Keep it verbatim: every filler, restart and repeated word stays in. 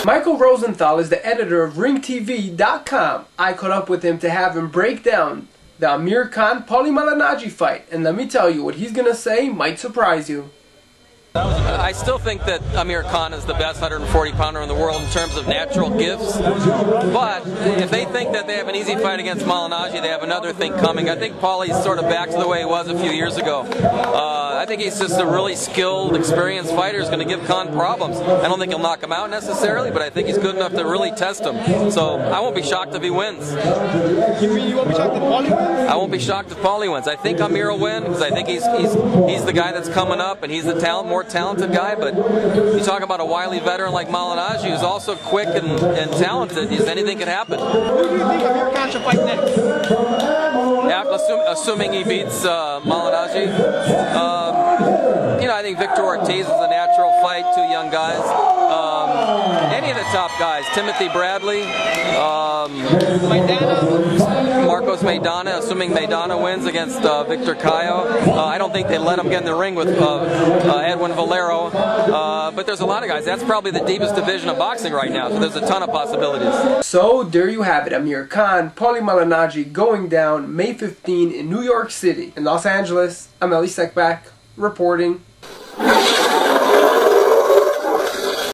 Michael Rosenthal is the editor of Ring T V dot com. I caught up with him to have him break down the Amir Khan Paulie Malignaggi fight, and let me tell you, what he's gonna say might surprise you. I still think that Amir Khan is the best one forty pounder in the world in terms of natural gifts, but if they think that they have an easy fight against Malignaggi, they have another thing coming. I think Paulie's sort of back to the way he was a few years ago. Uh, I think he's just a really skilled, experienced fighter who's going to give Khan problems. I don't think he'll knock him out necessarily, but I think he's good enough to really test him. So I won't be shocked if he wins. You mean you won't be shocked if Paulie wins? I won't be shocked if Paulie wins. I think Amir will win because I think he's he's he's the guy that's coming up, and he's the talent, more talented guy. But you talk about a wily veteran like Malignaggi, who's also quick and, and talented. Anything can happen. Who do you think Amir Khan should fight next? Yeah, assum assuming he beats uh, Malignaggi, um, you know, I think Victor Ortiz is a natural fight. Two young guys. Um, any of the top guys, Timothy Bradley, um, Maidana. Marcos Maidana, assuming Maidana wins against uh, Victor Caio. Uh, I don't think they let him get in the ring with uh, uh, Edwin Valero, uh, but there's a lot of guys. That's probably the deepest division of boxing right now, so there's a ton of possibilities. So there you have it, Amir Khan, Paulie Malignaggi going down May fifteenth in New York City. In Los Angeles, I'm Elie Seckbach reporting.